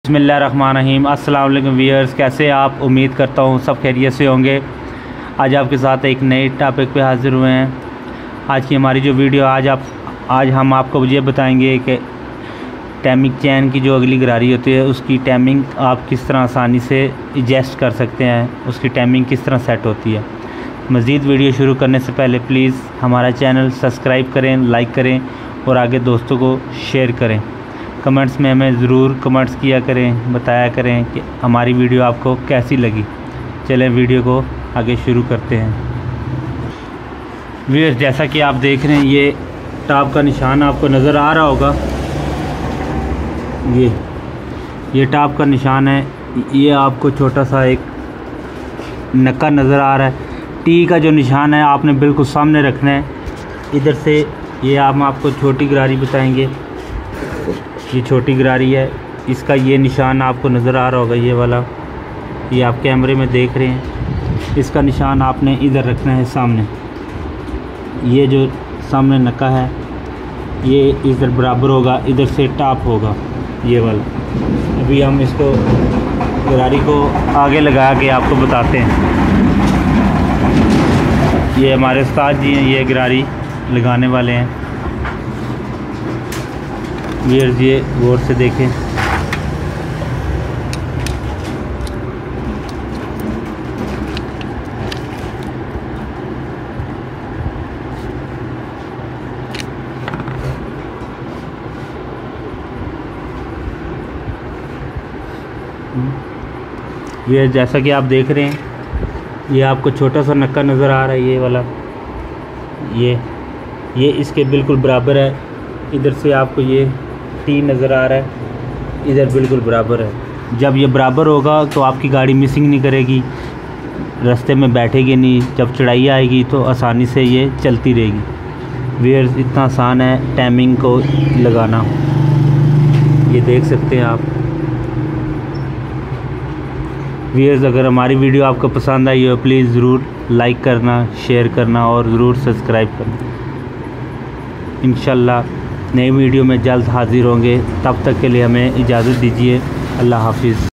बिस्मिल्लाहिर्रहमानिर्रहीम। अस्सलाम वालेकुम व्यूअर्स, कैसे आप? उम्मीद करता हूँ सब खैरियत से होंगे। आज आपके साथ एक नए टॉपिक पे हाज़िर हुए हैं। आज की हमारी जो वीडियो आज हम आपको ये बताएंगे कि टाइमिंग चैन की जो अगली गरारी होती है उसकी टाइमिंग आप किस तरह आसानी से एडजस्ट कर सकते हैं, उसकी टाइमिंग किस तरह सेट होती है। मज़ीद वीडियो शुरू करने से पहले प्लीज़ हमारा चैनल सब्सक्राइब करें, लाइक करें और आगे दोस्तों को शेयर करें। कमेंट्स में हमें ज़रूर कमेंट्स किया करें, बताया करें कि हमारी वीडियो आपको कैसी लगी। चलें वीडियो को आगे शुरू करते हैं। व्यूअर्स, जैसा कि आप देख रहे हैं ये टॉप का निशान आपको नज़र आ रहा होगा। ये टॉप का निशान है। ये आपको छोटा सा एक नक्का नज़र आ रहा है। टी का जो निशान है आपने बिल्कुल सामने रखना है। इधर से ये हम आपको छोटी गरारी बताएंगे। ये छोटी गरारी है, इसका ये निशान आपको नज़र आ रहा होगा, ये वाला, ये आप कैमरे में देख रहे हैं। इसका निशान आपने इधर रखना है सामने। ये जो सामने नक्का है ये इधर बराबर होगा, इधर से टॉप होगा ये वाला। अभी हम इसको गरारी को आगे लगा के आपको बताते हैं। ये हमारे उस्ताद जी हैं, ये गरारी लगाने वाले हैं। व्यूअर्स, ये गौर से देखें। ये जैसा कि आप देख रहे हैं, ये आपको छोटा सा नक्का नज़र आ रहा है, ये वाला, ये इसके बिल्कुल बराबर है। इधर से आपको ये टी नज़र आ रहा है, इधर बिल्कुल बराबर है। जब ये बराबर होगा तो आपकी गाड़ी मिसिंग नहीं करेगी, रास्ते में बैठेगी नहीं। जब चढ़ाई आएगी तो आसानी से ये चलती रहेगी। व्यूअर्स, इतना आसान है टाइमिंग को लगाना, ये देख सकते हैं आप। व्यूअर्स, अगर हमारी वीडियो आपको पसंद आई हो प्लीज़ ज़रूर लाइक करना, शेयर करना और ज़रूर सब्सक्राइब करना। इंशाल्लाह नई वीडियो में जल्द हाज़िर होंगे। तब तक के लिए हमें इजाज़त दीजिए। अल्लाह हाफिज़।